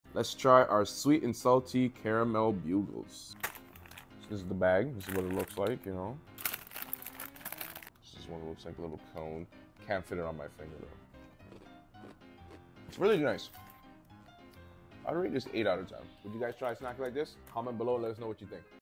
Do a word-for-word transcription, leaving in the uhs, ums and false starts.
Let's try our sweet and salty caramel bugles. So this is the bag. This is what it looks like, you know. This is one that looks like a little cone. Can't fit it on my finger though. It's really nice. I'd rate this eight out of ten. Would you guys try a snack like this? Comment below and let us know what you think.